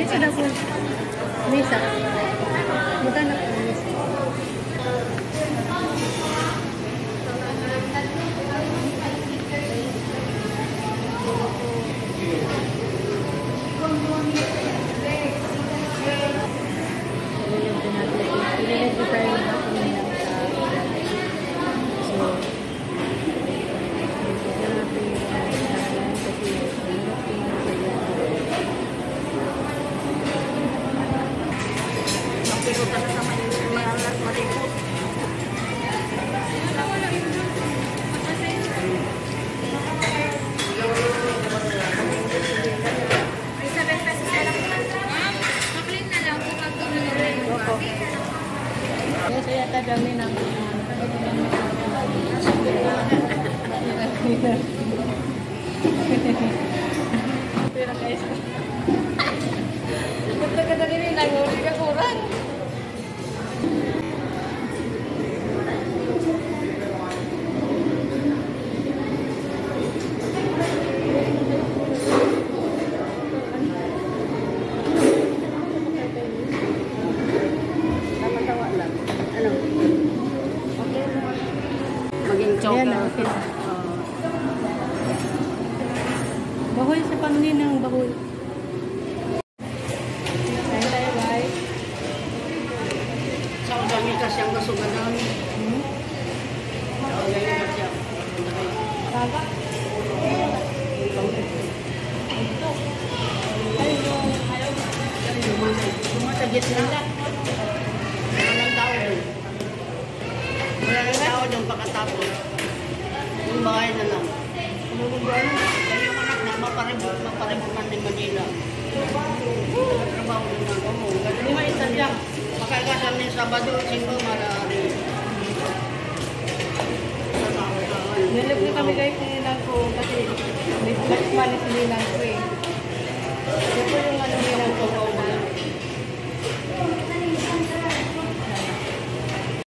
sila po. Misa. Magkano po misa? Saya tadami ng pero guys punta ka na rin lang hindi ka kurang chocolate. Bahoy sa pangin ng bahoy. Kain tayo, bye. Sa dami kasi ang kasuganan. Sa dami kasi ang Taga? Sumatagit na. Walang tao doon. Walang tao doon pagkatapos. Yung bahay na lang. Kaya yung anak na maparibok din Manila. Trabaho din na ako mo. Hindi mo isa dyan. Makakasan din Sabado, Singgo, Malari. Nilip na kami guys nilang ko kasi may flash money sa nilang ko eh. Ito yung